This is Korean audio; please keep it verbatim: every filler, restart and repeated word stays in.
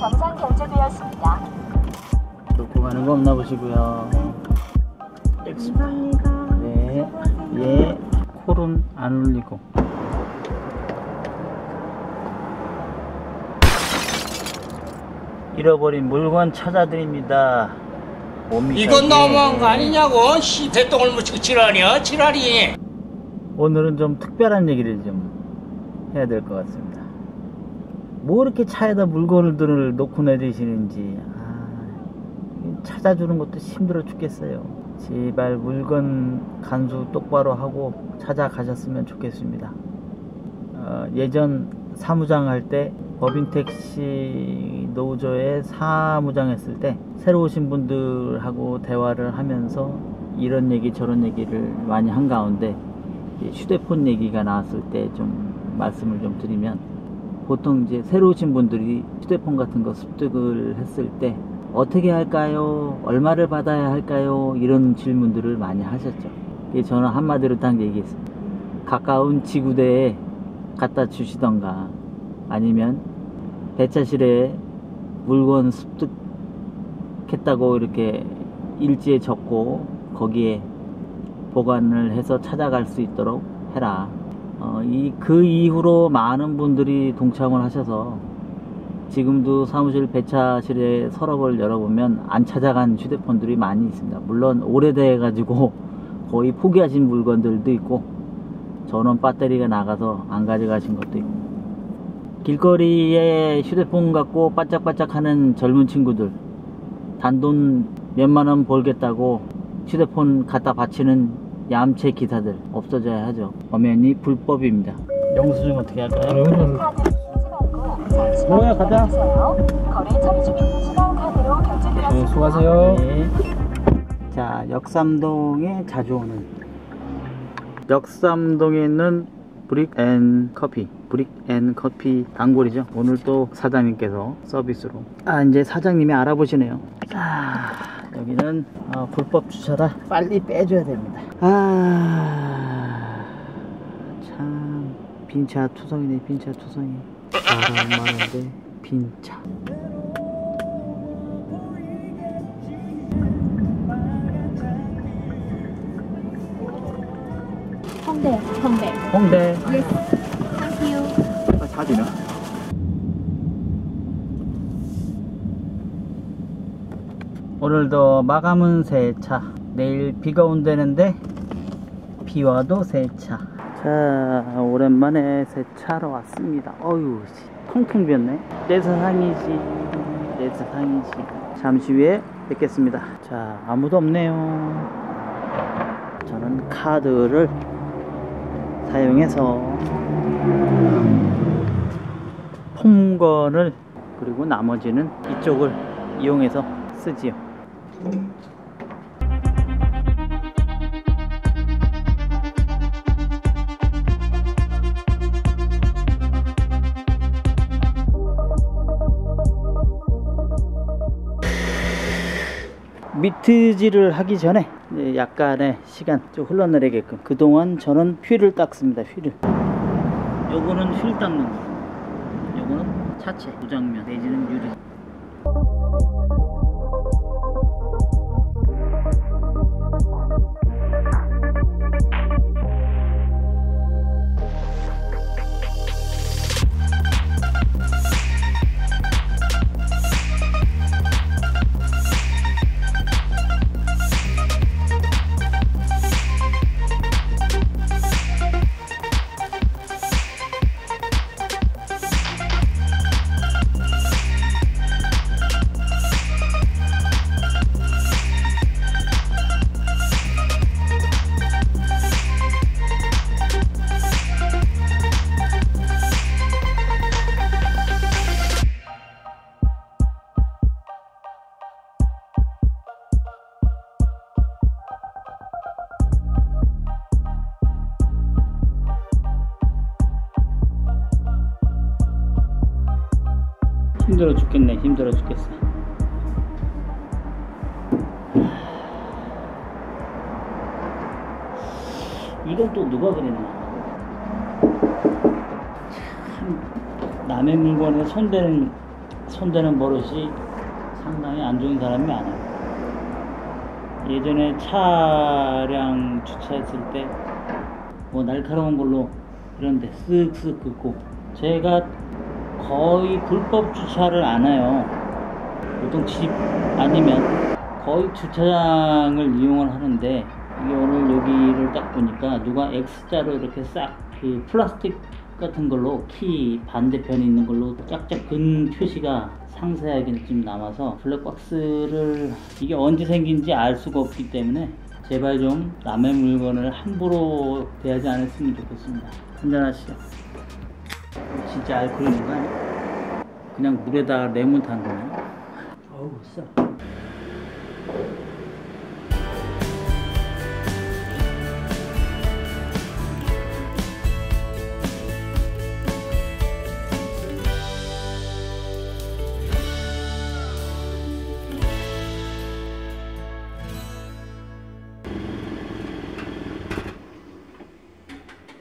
정상 결제되었습니다. 놓고 가는 거 없나 보시고요. 감사합니다. 네, 예, 콜은 안 울리고. 잃어버린 물건 찾아드립니다. 뭡니까, 이건 이게? 너무한 거 아니냐고. 씨, 대똥을 묻히고 지랄이야 지랄이. 오늘은 좀 특별한 얘기를 좀 해야 될 것 같습니다. 뭐 이렇게 차에다 물건들을 놓고 내리시는지, 아, 찾아주는 것도 힘들어 죽겠어요. 제발 물건 간수 똑바로 하고 찾아가셨으면 좋겠습니다. 어, 예전 사무장 할 때 법인택시 노조에 사무장 했을 때 새로 오신 분들하고 대화를 하면서 이런 얘기 저런 얘기를 많이 한 가운데 휴대폰 얘기가 나왔을 때 좀 말씀을 좀 드리면, 보통 이제 새로 오신 분들이 휴대폰 같은 거 습득을 했을 때 어떻게 할까요? 얼마를 받아야 할까요? 이런 질문들을 많이 하셨죠. 저는 한마디로 딱 얘기했습니다. 가까운 지구대에 갖다 주시던가, 아니면 배차실에 물건 습득했다고 이렇게 일지에 적고 거기에 보관을 해서 찾아갈 수 있도록 해라. 어, 이, 그 이후로 많은 분들이 동참을 하셔서 지금도 사무실 배차실에 서랍을 열어보면 안 찾아간 휴대폰들이 많이 있습니다. 물론 오래돼 가지고 거의 포기하신 물건들도 있고, 전원 배터리가 나가서 안 가져가신 것도 있고, 길거리에 휴대폰 갖고 바짝바짝 하는 젊은 친구들, 단돈 몇만원 벌겠다고 휴대폰 갖다 바치는 얌체 기사들 없어져야 하죠. 엄연히 불법입니다. 영수증 어떻게 할까요? 뭐야, 가자. 거래 처리 중인 신한카드로 결제되었습니다. 네, 수고하세요. 네. 자, 역삼동에 자주 오는, 역삼동에 있는 브릭 앤 커피, 브릭 앤 커피 단골이죠. 오늘 또 사장님께서 서비스로, 아, 이제 사장님이 알아보시네요. 자, 여기는 어, 불법 주차라 빨리 빼줘야 됩니다. 아, 참 빈차 투성이네. 빈차 투성이. 사람 많은데 빈차. 홍대, 홍대. 홍대. Yes. Thank you. 아, 사진아. 오늘도 마감은 세차. 내일 비가 온다는데 비와도 세차. 자, 오랜만에 세차로 왔습니다. 어휴, 통통 비었네. 내 세상이지, 내 세상이지. 잠시 후에 뵙겠습니다. 자, 아무도 없네요. 저는 카드를 사용해서 폼건을, 그리고 나머지는 이쪽을 이용해서 쓰지요. 미트질을 하기 전에 약간의 시간 좀 흘러내리게끔, 그동안 저는 휠을 닦습니다. 휠을. 요거는 휠 닦는 거, 요거는 차체 무장면 내지는 유리. 힘들어 죽겠네. 힘들어 죽겠어. 이건 또 누가 그랬나? 참, 남의 물건에 손대는 손대는 버릇이 상당히 안 좋은 사람이 많아요. 예전에 차량 주차했을 때 뭐 날카로운 걸로 이런데 쓱쓱 긋고, 제가 거의 불법 주차를 안 해요. 보통 집 아니면 거의 주차장을 이용을 하는데, 이게 오늘 여기를 딱 보니까 누가 X자로 이렇게 싹 그 플라스틱 같은 걸로 키 반대편에 있는 걸로 짝짝 근 표시가 상세하게 좀 남아서 블랙박스를 이게 언제 생긴지 알 수가 없기 때문에 제발 좀 남의 물건을 함부로 대하지 않았으면 좋겠습니다. 한잔하시죠. 진짜 알코올 있는 거 아니야? 그냥 물에다 레몬 탄 거네. 어우, 싸.